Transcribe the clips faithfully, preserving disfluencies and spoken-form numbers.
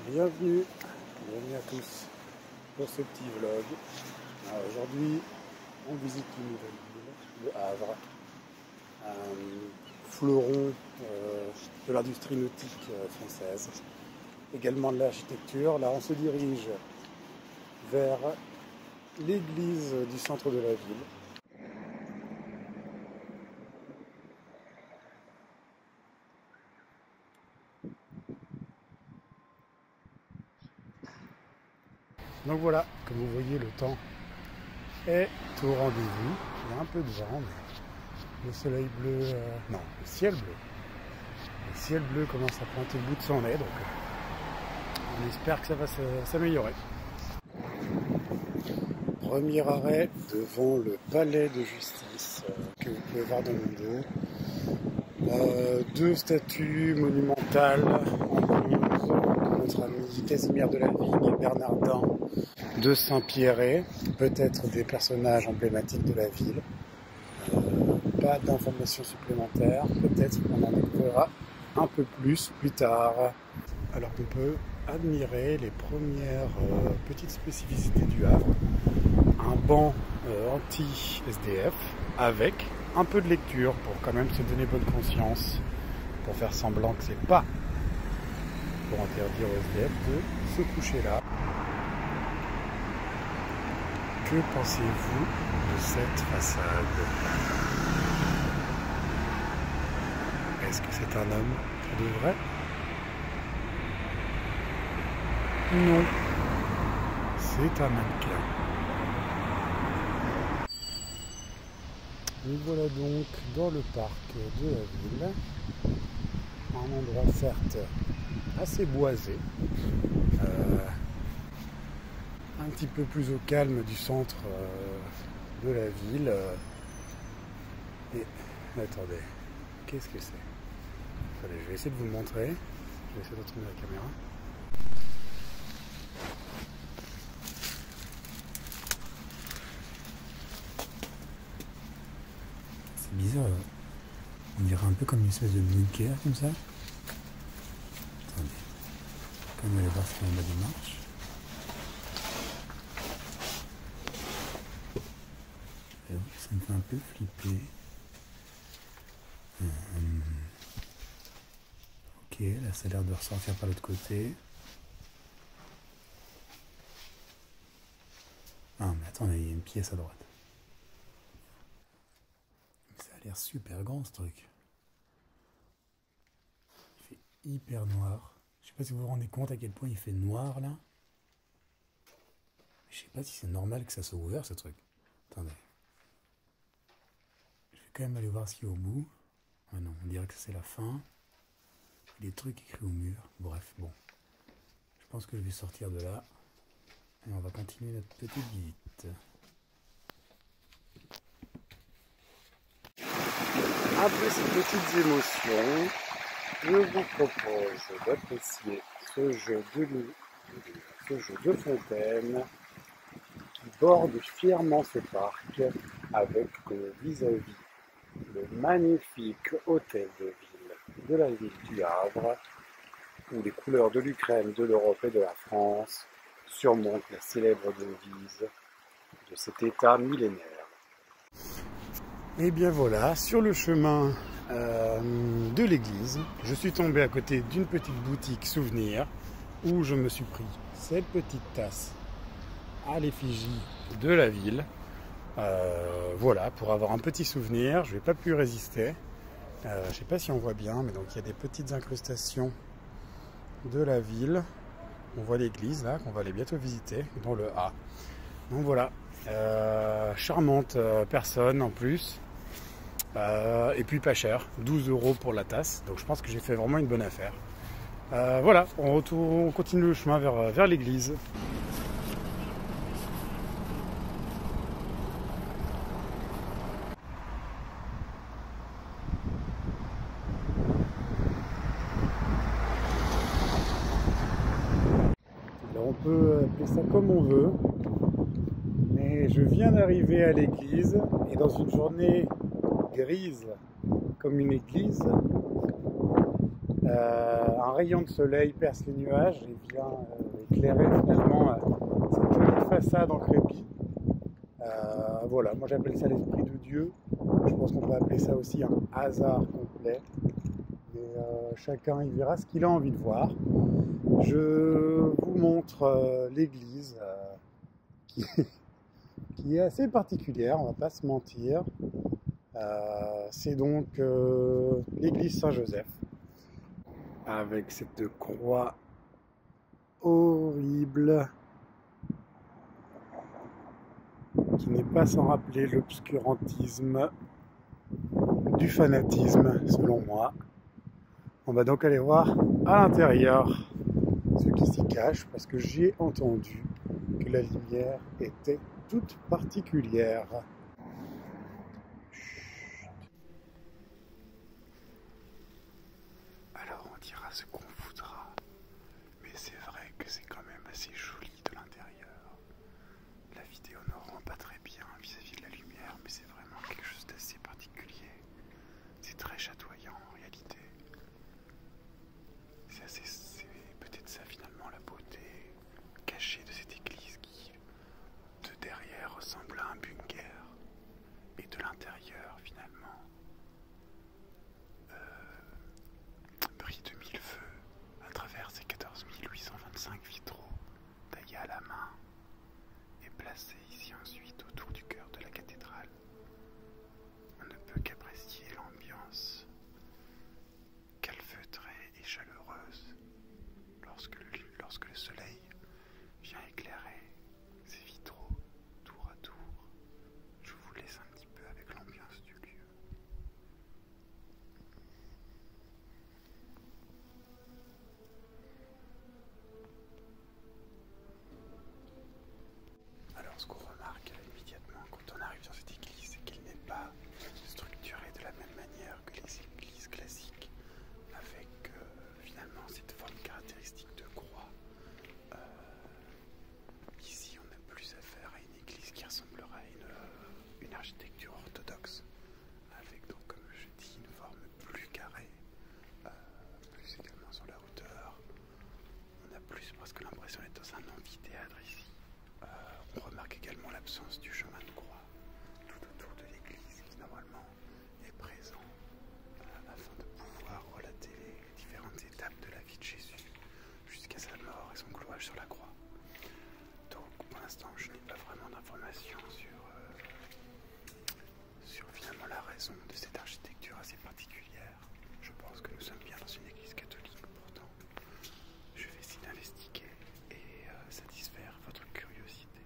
Bienvenue, bienvenue à tous pour ce petit vlog. Aujourd'hui, on visite une nouvelle ville, le Havre, un fleuron euh, de l'industrie nautique euh, française, également de l'architecture. Là, on se dirige vers l'église du centre de la ville. Donc voilà, comme vous voyez, le temps est au rendez-vous. Il y a un peu de vent, mais le soleil bleu, euh, non, le ciel bleu. Le ciel bleu commence à pointer le bout de son nez, donc euh, on espère que ça va s'améliorer. Premier arrêt devant le palais de justice euh, que vous pouvez voir dans mon dos. Euh, deux statues monumentales en bronze de notre ami Casimir de la Vigne et Bernardin de Saint-Pierre, peut-être des personnages emblématiques de la ville. Euh, pas d'informations supplémentaires, peut-être qu'on en découvrira un peu plus plus tard. Alors qu'on peut admirer les premières euh, petites spécificités du Havre. Un banc euh, anti-S D F avec un peu de lecture pour quand même se donner bonne conscience, pour faire semblant que c'est pas pour interdire aux S D F de se coucher là. Que pensez-vous de cette façade? Est-ce que c'est un homme pour de vrai? Non, c'est un mannequin. Nous voilà donc dans le parc de la ville, un endroit certes assez boisé, euh, un petit peu plus au calme du centre euh, de la ville. Euh, et attendez, qu'est-ce que c'est? Attendez, je vais essayer de vous le montrer. Je vais essayer de retourner la caméra. C'est bizarre, on dirait un peu comme une espèce de bunker comme ça. Attendez, quand on va aller voir ce qu'il y a en bas des marches. Alors, ça me fait un peu flipper. Hum. Ok, là ça a l'air de ressortir par l'autre côté. Ah mais attendez, il y a une pièce à droite. Ça a l'air super grand ce truc. Il fait hyper noir. Je sais pas si vous vous rendez compte à quel point il fait noir là. Je sais pas si c'est normal que ça soit ouvert ce truc. Attendez. Je vais quand même aller voir ce qu'il y a au bout. Ah non, on dirait que c'est la fin. Il y a des trucs écrits au mur. Bref, bon. Je pense que je vais sortir de là. Et on va continuer notre petite visite. Après ces petites émotions, je vous propose d'apprécier ce jeu de lit, ce jeu de fontaine qui borde fièrement ce parc avec comme vis-à-vis le magnifique hôtel de ville de la ville du Havre, où les couleurs de l'Ukraine, de l'Europe et de la France surmontent la célèbre devise de cet état millénaire. Et bien voilà, sur le chemin euh, de l'église, je suis tombé à côté d'une petite boutique souvenir où je me suis pris cette petite tasse à l'effigie de la ville. Euh, voilà, pour avoir un petit souvenir, je n'ai pas pu résister. Euh, je ne sais pas si on voit bien, mais donc il y a des petites incrustations de la ville. On voit l'église là, qu'on va aller bientôt visiter, dans le A. Donc voilà, euh, charmante euh, personne en plus. Euh, et puis pas cher, douze euros pour la tasse, donc je pense que j'ai fait vraiment une bonne affaire. Euh, voilà, on, retourne, on continue le chemin vers, vers l'église. Alors on peut appeler ça comme on veut, mais je viens d'arriver à l'église et dans une journée grise comme une église, Euh, un rayon de soleil perce les nuages et vient euh, éclairer finalement euh, cette jolie façade en crépi. Euh, voilà, moi j'appelle ça l'esprit de Dieu. Je pense qu'on peut appeler ça aussi un hasard complet. Et euh, chacun y verra ce qu'il a envie de voir. Je vous montre euh, l'église euh, qui, qui est assez particulière, on va pas se mentir. Euh, c'est donc euh, l'église Saint-Joseph, avec cette croix horrible qui n'est pas sans rappeler l'obscurantisme du fanatisme, selon moi. On va donc aller voir à l'intérieur ce qui s'y cache, parce que j'ai entendu que la lumière était toute particulière. Alors on dira ce qu'on voudra, mais c'est vrai que c'est quand même assez joli de l'intérieur. La vidéo ne rend pas très bien vis-à-vis de la lumière, mais c'est vraiment quelque chose d'assez particulier. C'est très chatoyant en réalité. C'est assez, c'est peut-être ça finalement la beauté cachée de cette église qui, de derrière, ressemble à un bunker, et de l'intérieur finalement euh, brille de mille feux à travers ces quatorze mille huit cent vingt-cinq vitraux taillés à la main et placés ici ensuite autour du cœur de la cathédrale. On ne peut qu'apprécier l'ambiance calfeutrée et chaleureuse lorsque le, lorsque le soleil vient éclairer ces vitraux tour à tour. Je vous laisse un petit peu avec l'ambiance du lieu. Alors ce qu'on remarque immédiatement quand on arrive dans cette église, c'est qu'elle n'est pas structurée de la même manière que les églises classiques, avec euh, finalement cette forme caractéristique de croix. Euh, ici on a plus affaire à une église qui ressemblera à une, euh, une architecture orthodoxe, avec donc comme je dis une forme plus carrée, euh, plus également sur la hauteur. On a plus presque l'impression d'être dans un amphithéâtre ici. Euh, on remarque également l'absence du chemin de croix tout autour de l'église qui normalement est présent euh, afin de pouvoir relater les différentes étapes de la vie de Jésus jusqu'à sa mort et son clouage sur la croix. Donc pour l'instant je n'ai pas vraiment d'informations sur, euh, sur finalement la raison de cette architecture assez particulière. Je pense que nous sommes bien dans une église catholique pourtant. Je vais essayer d'investiguer et euh, satisfaire votre curiosité.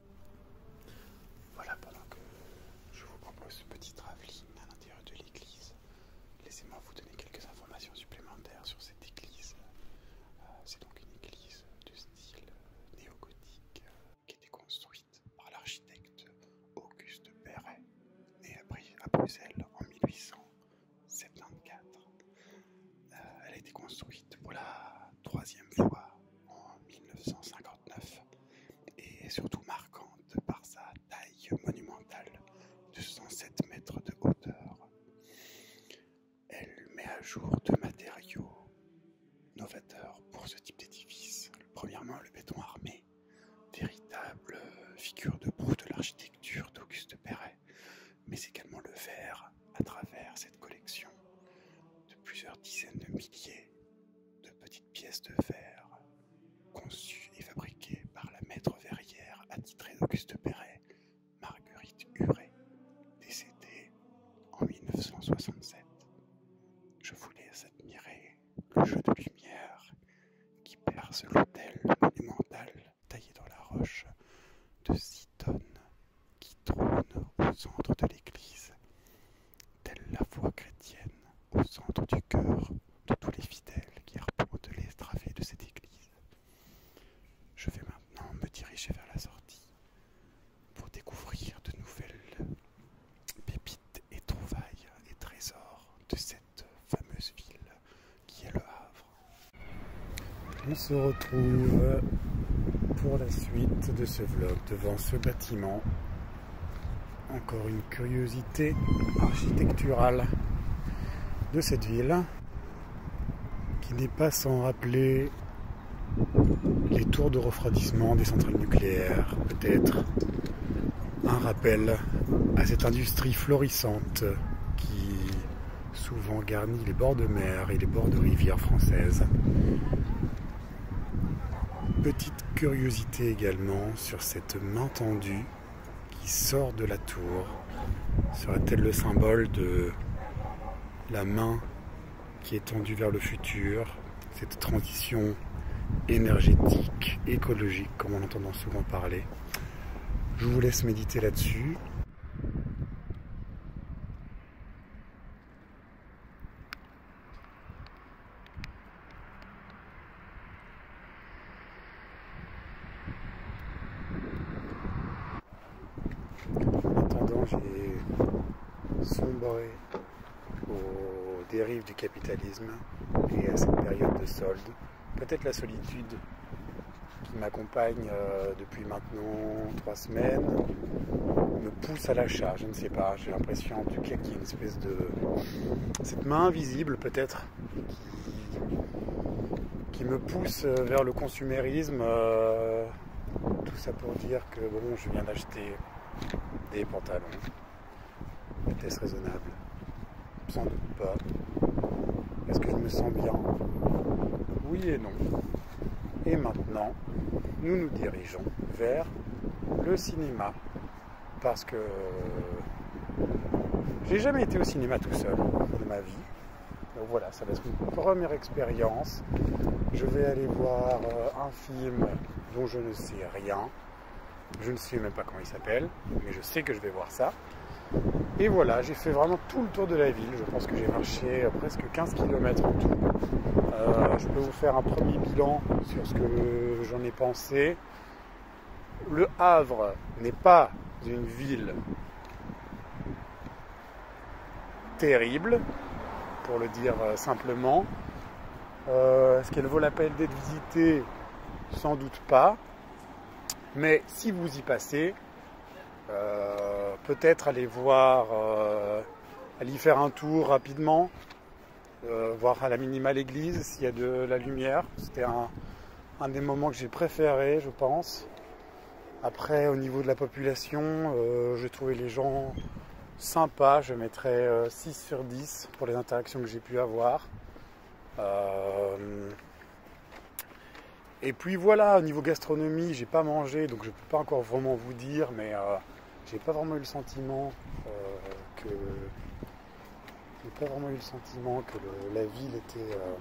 Voilà, pendant que je vous propose ce petit travelling à l'intérieur de l'église, laissez-moi vous donner quelques informations supplémentaires sur cette église. Euh, c'est donc une église de style néo-gothique euh, qui a été construite par l'architecte Auguste Perret, né à Bruxelles en mille huit cent soixante-quatorze. Euh, elle a été construite pour la troisième fois en mille neuf cent cinquante-neuf et est surtout marquante par sa taille monumentale de cent sept mètres de hauteur. Elle met à jour deux matériaux novateurs pour ce type d'édifice. Premièrement, le béton armé, véritable figure de proue de l'architecture d'Auguste Perret, mais également le verre à travers cette collection de plusieurs dizaines de milliers de petites pièces de verre conçues et fabriquées par la maître verrière attitrée d'Auguste Perret, Marguerite Huret, décédée en mille neuf cent soixante-sept. Je vous laisse admirer le jeu de lumière qui perce l'autel monumental taillé dans la roche de six tonnes qui trône au centre de l'église, telle la foi chrétienne au centre du cœur de tous les fidèles qui arpentent les travées de cette église. Je vais maintenant me diriger vers la sortie pour découvrir de nouvelles pépites et trouvailles et trésors de cette fameuse ville qui est le Havre. On se retrouve pour la suite de ce vlog devant ce bâtiment. Encore une curiosité architecturale de cette ville. qui n'est pas sans rappeler les tours de refroidissement des centrales nucléaires, peut-être un rappel à cette industrie florissante qui souvent garnit les bords de mer et les bords de rivières françaises. Petite curiosité également sur cette main tendue qui sort de la tour. Serait-elle le symbole de la main qui est tendue vers le futur, cette transition énergétique, écologique, comme on entend souvent parler? Je vous laisse méditer là-dessus. En attendant, j'ai sombré aux dérives du capitalisme et à cette période de solde. Peut-être la solitude qui m'accompagne euh, depuis maintenant trois semaines me pousse à l'achat, je ne sais pas, j'ai l'impression en tout cas qu'il y a une espèce de... cette main invisible peut-être qui, qui me pousse vers le consumérisme, euh, tout ça pour dire que bon, je viens d'acheter des pantalons, était-ce raisonnable? Sans doute pas. Est-ce que je me sens bien? Oui et non. Et maintenant, nous nous dirigeons vers le cinéma. Parce que j'ai jamais été au cinéma tout seul de ma vie. Donc voilà, ça va être une première expérience. Je vais aller voir un film dont je ne sais rien. Je ne sais même pas comment il s'appelle, mais je sais que je vais voir ça. Et voilà, j'ai fait vraiment tout le tour de la ville. Je pense que j'ai marché presque quinze kilomètres en tout. Euh, je peux vous faire un premier bilan sur ce que j'en ai pensé. Le Havre n'est pas une ville terrible, pour le dire simplement. Euh, est-ce qu'elle vaut la peine d'être visitée? Sans doute pas. Mais si vous y passez, euh, peut-être aller voir, euh, aller y faire un tour rapidement, euh, voir à la minima l'église s'il y a de la lumière. C'était un, un des moments que j'ai préféré, je pense. Après, au niveau de la population, euh, j'ai trouvé les gens sympas. Je mettrais euh, six sur dix pour les interactions que j'ai pu avoir. Euh, Et puis voilà, au niveau gastronomie, j'ai pas mangé, donc je peux pas encore vraiment vous dire, mais euh, j'ai pas vraiment eu le sentiment euh, que j'ai pas vraiment eu le sentiment que le, la ville était euh,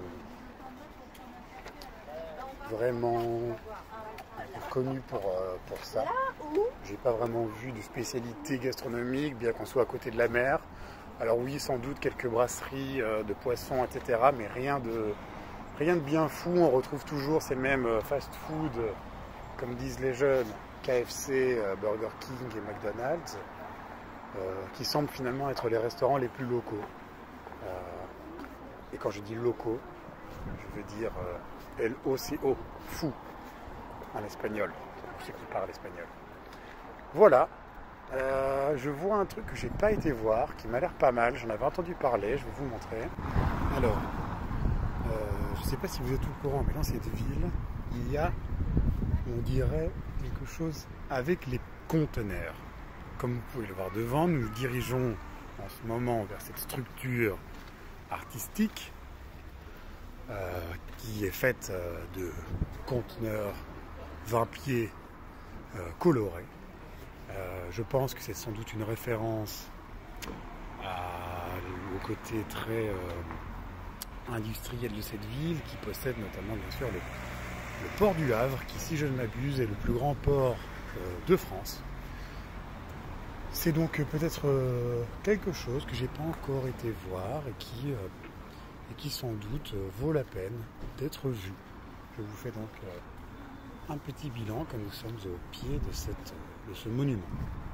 vraiment connue pour, euh, pour ça. J'ai pas vraiment vu de spécialité gastronomique, bien qu'on soit à côté de la mer. Alors oui, sans doute quelques brasseries euh, de poissons, et cetera, mais rien de Rien de bien fou, on retrouve toujours ces mêmes fast-food, comme disent les jeunes, K F C, Burger King et McDonald's, euh, qui semblent finalement être les restaurants les plus locaux. Euh, et quand je dis locaux, je veux dire euh, L O C O, fou, en espagnol, pour ceux qui parlent espagnol. Voilà, euh, je vois un truc que j'ai pas été voir, qui m'a l'air pas mal, j'en avais entendu parler, je vais vous montrer. Alors, Euh, je ne sais pas si vous êtes au courant, mais dans cette ville, il y a, on dirait, quelque chose avec les conteneurs. Comme vous pouvez le voir devant, nous nous dirigeons en ce moment vers cette structure artistique euh, qui est faite euh, de conteneurs vingt pieds euh, colorés. Euh, je pense que c'est sans doute une référence à, au côté très... Euh, industriel de cette ville qui possède notamment bien sûr le, le port du Havre qui, si je ne m'abuse, est le plus grand port euh, de France. C'est donc euh, peut-être euh, quelque chose que j'ai pas encore été voir et qui, euh, et qui sans doute euh, vaut la peine d'être vu. Je vous fais donc euh, un petit bilan comme nous sommes au pied de, cette, de ce monument.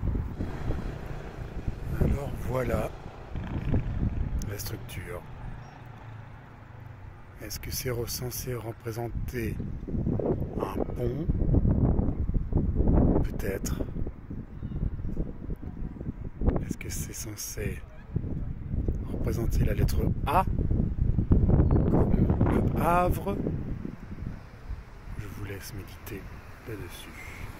Alors voilà la structure. Est-ce que c'est censé représenter un pont? Peut-être. Est-ce que c'est censé représenter la lettre A comme Le Havre. Je vous laisse méditer là-dessus.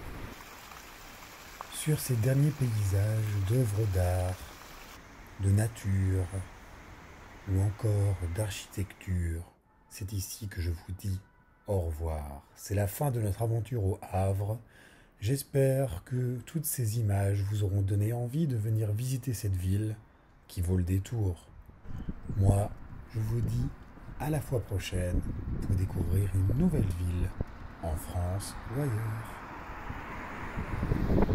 Sur ces derniers paysages d'œuvres d'art, de nature ou encore d'architecture, c'est ici que je vous dis au revoir. C'est la fin de notre aventure au Havre. J'espère que toutes ces images vous auront donné envie de venir visiter cette ville qui vaut le détour. Moi, je vous dis à la fois prochaine pour découvrir une nouvelle ville en France ou ailleurs.